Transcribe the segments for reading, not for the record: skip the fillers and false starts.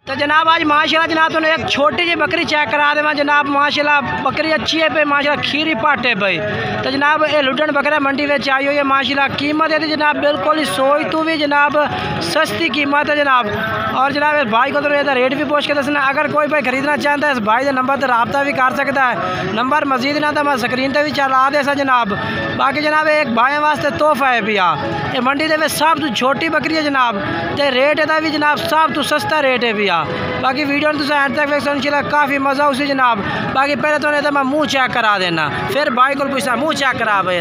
تو جناب آج ماشاءاللہ جناب تو ایک چھوٹی جی بکری چیک کرا دے جناب ماشاءاللہ بکری اچھی ہے پہ ماشاءاللہ کھیری پاٹے پہ تو جناب یہ لڈن بکرا منڈی میں آئی ہوئی ہے ماشاءاللہ قیمت ہے جناب بالکل ہی سوئی تو بھی جناب سستی قیمت ہے جناب اور جناب اس بھائی کو تو ریٹ بھی پوچھ کے دسنا اگر کوئی بھائی خریدنا چاہتا ہے اس بھائی کے نمبر سے رابطہ بھی کر سکتا ہے نمبر مزید نہ تھا میں سکرین تے بھی چلا دے سا جناب باقی جناب ایک بھائی واسطے تحفہ ہے پیا یہ منڈی دے سب تو چھوٹی بکری ہے جناب تے ریٹ ہے بھی جناب سب تو سستا ریٹ ہے پیا باقی ویڈیو نے اینڈ تک ویکھو انشاءاللہ کافی مزہ اسی جناب باقی پہلے تو نہیں میں منہ چیک کرا دینا پھر بھائی کو پوچھنا منہ چیک کرا بھائی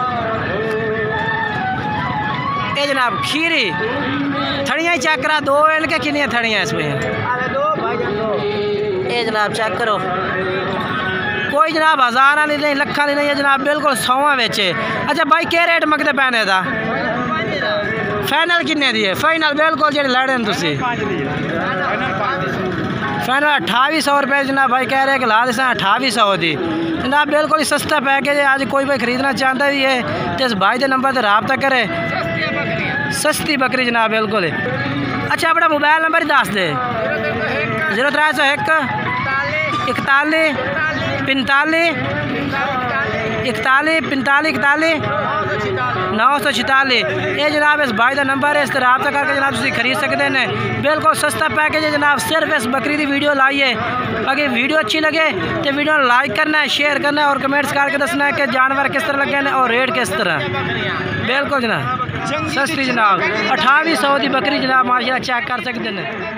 اے جناب کھیری تھڑیاں ہی چیک کرا دو ایل کے کنیاں تھڑیاں اس میں اے جناب چیک کرو کوئی جناب ہزار والی نہیں لکھاں والی نہیں ہے جناب بالکل سواں ویچے اچھا بھائی کیا ریٹ منگتے پینے دا فائنل کنے دی ہے فائنل بالکل جڑے لڑے تسی فائنل 2800 روپے جناب بھائی کہہ رہے ہیں کہ لا دیسا 2800 دی جناب بالکل ہی سستا پیکیج ہے آج کوئی بھائی خریدنا چاہتا بھی ہے تو اس بھائی دے نمبر سے رابطہ کرے سستی بکری جناب بالکل ہے اچھا اپنا موبائل نمبر ہی دس دے 0301 41 45 946 یہ جناب اس بھائی کا نمبر ہے اس سے رابطہ کر کے جناب تسی خرید سکتے ہیں بالکل سستا پیکیج ہے جناب صرف اس بکری دی ویڈیو لائیے اگر ویڈیو اچھی لگے تو ویڈیو لائک کرنا ہے شیئر کرنا ہے اور کمنٹس کر کے دسنا ہے کہ جانور کس طرح لگے ہیں اور ریٹ کس طرح بالکل جناب سستی جناب 2800 دی بکری جناب ماشاءاللہ چیک کر سکتے ہیں